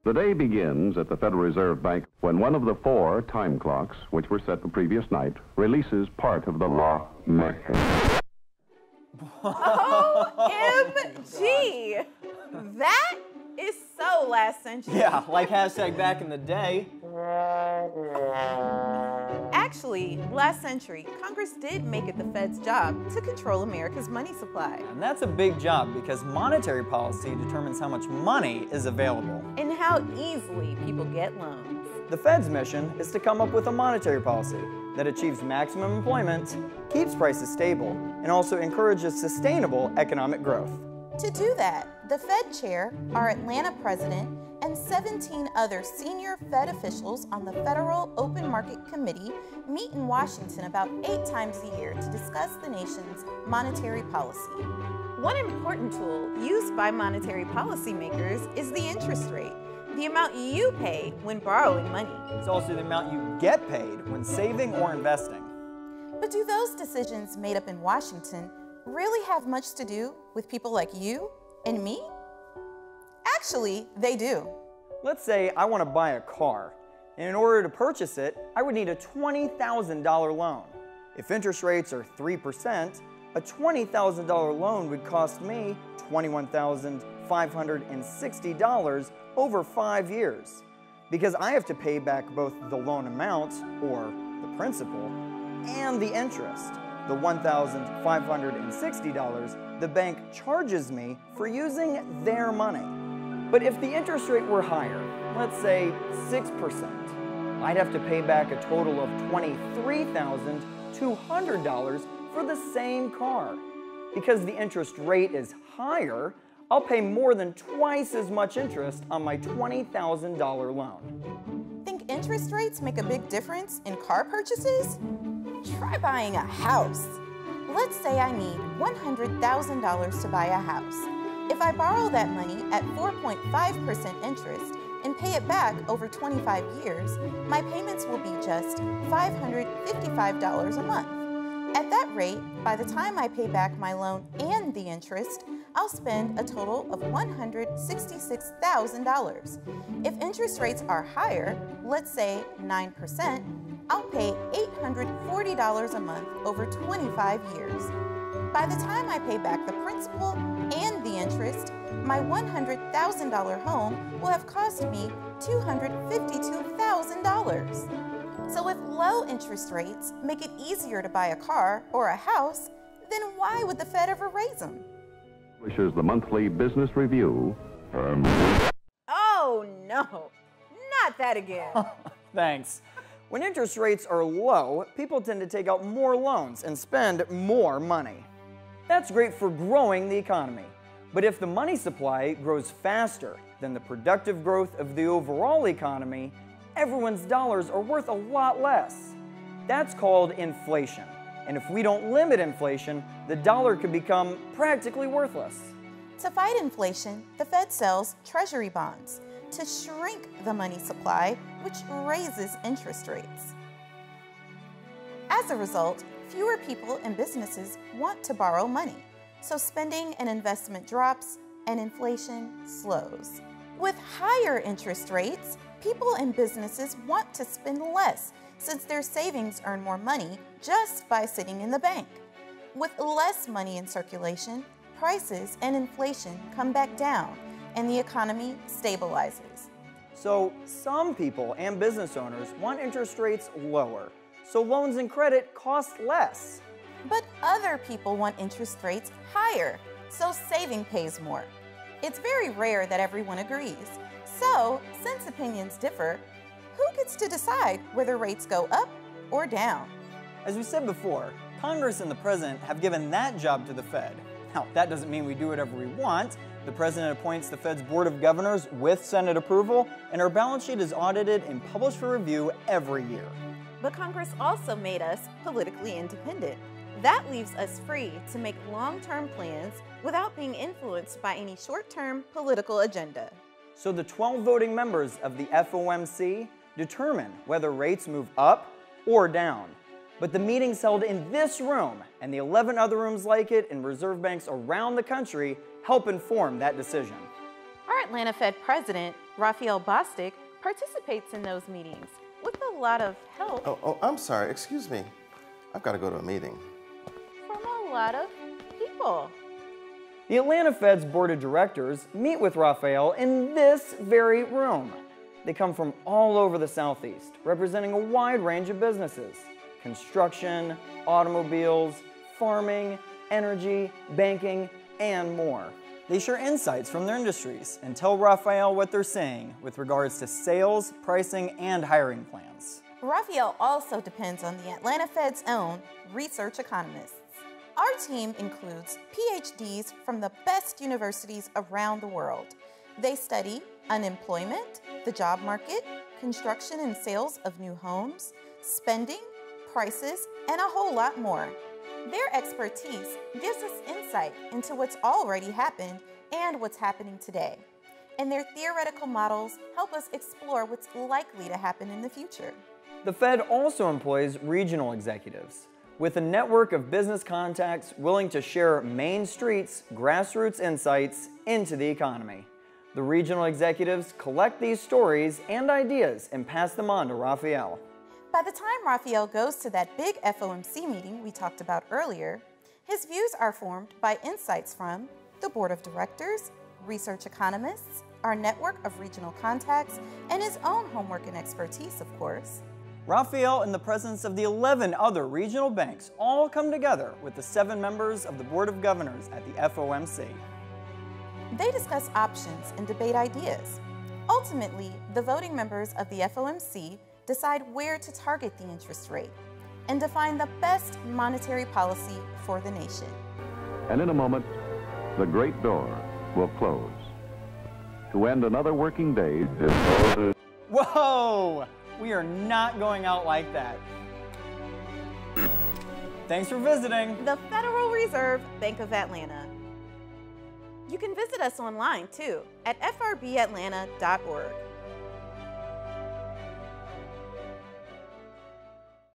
The day begins at the Federal Reserve Bank when one of the 4 time clocks, which were set the previous night, releases part of the law mayhem. OMG! That is so last century. Yeah, like hashtag back in the day. Actually, last century, Congress did make it the Fed's job to control America's money supply. And that's a big job because monetary policy determines how much money is available. And how easily people get loans. The Fed's mission is to come up with a monetary policy that achieves maximum employment, keeps prices stable, and also encourages sustainable economic growth. To do that, the Fed chair, our Atlanta president, and 17 other senior Fed officials on the Federal Open Market Committee meet in Washington about 8 times a year to discuss the nation's monetary policy. One important tool used by monetary policymakers is the interest rate, the amount you pay when borrowing money. It's also the amount you get paid when saving or investing. But do those decisions made up in Washington really have much to do with people like you and me? Actually, they do. Let's say I want to buy a car, and in order to purchase it, I would need a $20,000 loan. If interest rates are 3%, a $20,000 loan would cost me $21,560 over 5 years, because I have to pay back both the loan amount, or the principal, and the interest, the $1,560 the bank charges me for using their money. But if the interest rate were higher, let's say 6%, I'd have to pay back a total of $23,200 for the same car. Because the interest rate is higher, I'll pay more than twice as much interest on my $20,000 loan. Think interest rates make a big difference in car purchases? Try buying a house. Let's say I need $100,000 to buy a house. If I borrow that money at 4.5% interest and pay it back over 25 years, my payments will be just $555 a month. At that rate, by the time I pay back my loan and the interest, I'll spend a total of $166,000. If interest rates are higher, let's say 9%, I'll pay $840 a month over 25 years. By the time I pay back the principal and the interest, my $100,000 home will have cost me $252,000. So if low interest rates make it easier to buy a car or a house, then why would the Fed ever raise them? Publishes the monthly business review. Oh no, not that again. Thanks. When interest rates are low, people tend to take out more loans and spend more money. That's great for growing the economy. But if the money supply grows faster than the productive growth of the overall economy, everyone's dollars are worth a lot less. That's called inflation. And if we don't limit inflation, the dollar could become practically worthless. To fight inflation, the Fed sells treasury bonds to shrink the money supply, which raises interest rates. As a result, fewer people and businesses want to borrow money, so spending and investment drops and inflation slows. With higher interest rates, people and businesses want to spend less since their savings earn more money just by sitting in the bank. With less money in circulation, prices and inflation come back down and the economy stabilizes. So some people and business owners want interest rates lower, so loans and credit cost less. But other people want interest rates higher, so saving pays more. It's very rare that everyone agrees. So, since opinions differ, who gets to decide whether rates go up or down? As we said before, Congress and the President have given that job to the Fed. Now, that doesn't mean we do whatever we want. The President appoints the Fed's Board of Governors with Senate approval, and our balance sheet is audited and published for review every year. But Congress also made us politically independent. That leaves us free to make long-term plans without being influenced by any short-term political agenda. So the 12 voting members of the FOMC determine whether rates move up or down. But the meetings held in this room and the 11 other rooms like it in reserve banks around the country help inform that decision. Our Atlanta Fed President, Raphael Bostic, participates in those meetings with a lot of help Oh, I'm sorry. Excuse me. I've got to go to a meeting. from a lot of people. The Atlanta Fed's board of directors meet with Raphael in this very room. They come from all over the Southeast, representing a wide range of businesses: construction, automobiles, farming, energy, banking, and more. They share insights from their industries and tell Raphael what they're saying with regards to sales, pricing, and hiring plans. Raphael also depends on the Atlanta Fed's own research economists. Our team includes PhDs from the best universities around the world. They study unemployment, the job market, construction and sales of new homes, spending, prices, and a whole lot more. Their expertise gives us insight into what's already happened and what's happening today. And their theoretical models help us explore what's likely to happen in the future. The Fed also employs regional executives, with a network of business contacts willing to share Main Street's grassroots insights into the economy. The regional executives collect these stories and ideas and pass them on to Raphael. By the time Raphael goes to that big FOMC meeting we talked about earlier, his views are formed by insights from the board of directors, research economists, our network of regional contacts, and his own homework and expertise, of course. Raphael, in the presence of the 11 other regional banks, all come together with the 7 members of the Board of Governors at the FOMC. They discuss options and debate ideas. Ultimately, the voting members of the FOMC decide where to target the interest rate and define the best monetary policy for the nation. And in a moment, the great door will close. To end another working day is voted. Whoa! We are not going out like that. Thanks for visiting. The Federal Reserve Bank of Atlanta. You can visit us online too at frbatlanta.org.